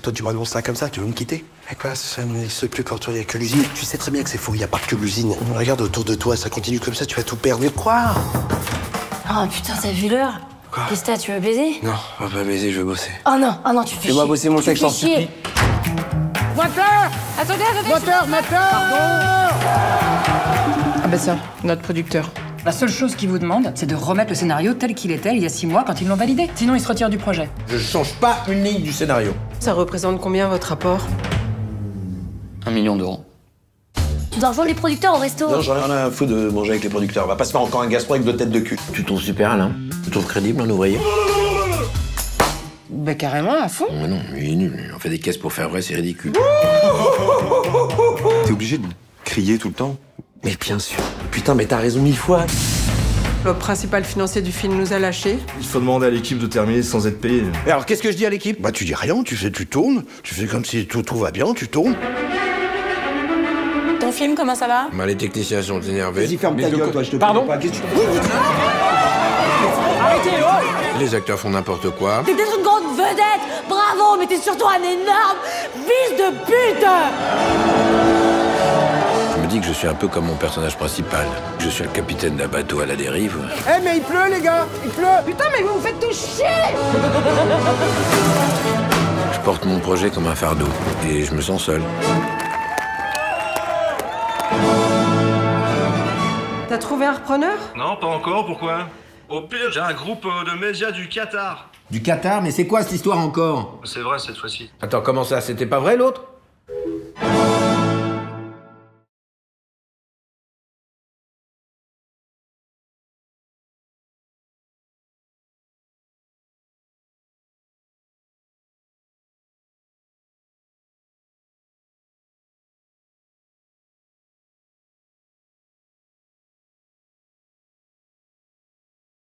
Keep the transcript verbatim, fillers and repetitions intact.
toi tu m'annonces ça comme ça, tu veux me quitter? Eh quoi, ça n'existe plus quand il n'y a que l'usine. Tu sais très bien que c'est faux, il n'y a pas que l'usine. Regarde autour de toi, ça continue comme ça, tu vas tout perdre. Quoi? Oh putain, t'as vu l'heure? Qu'est-ce que t'as, tu veux baiser? Non, on va pas baiser, je veux bosser. Oh non, oh non, tu fais chier. Fais-moi bosser mon sexe en chier. Moteur! Attendez, attendez. Moteur, moteur! Pardon! Ah bah ça, notre producteur. La seule chose qu'il vous demande, c'est de remettre le scénario tel qu'il était il y a six mois quand ils l'ont validé. Sinon, il se retire du projet. Je change pas une ligne du scénario. Ça représente combien votre rapport? Un million d'euros. Tu dois rejoindre les producteurs au resto. Non, j'en ai rien à foutre de manger avec les producteurs. On va pas se faire encore un gastro avec deux têtes de cul. Tu trouves super, Alain? Tu trouves crédible, un ouvrier? Bah carrément, à fond. Mais non, il est nul. On fait des caisses pour faire vrai, c'est ridicule. T'es obligé de crier tout le temps? Mais bien sûr. Putain, mais t'as raison mille fois. Le principal financier du film nous a lâchés. Il faut demander à l'équipe de terminer sans être payé. Et alors, qu'est-ce que je dis à l'équipe? Bah, tu dis rien, tu fais, tu tournes, tu fais comme si tout, tout va bien, tu tournes. Ton film, comment ça va? Bah, les techniciens sont énervés. Vas-y, ferme ta gueule, toi, je te Pardon? pas. Qu'est-ce que tu Arrêtez, oh! Les acteurs font n'importe quoi. T'es peut-être une grande vedette. Bravo, mais t'es surtout un énorme fils de pute. Je me dis que je suis un peu comme mon personnage principal. Je suis le capitaine d'un bateau à la dérive. Eh, mais il pleut, les gars! Il pleut! Putain, mais vous me faites tout chier! Je porte mon projet comme un fardeau. Et je me sens seul. T'as trouvé un repreneur? Non, pas encore, pourquoi? Au pire, j'ai un groupe de médias du Qatar. Du Qatar? Mais c'est quoi cette histoire encore? C'est vrai cette fois-ci. Attends, comment ça? C'était pas vrai l'autre?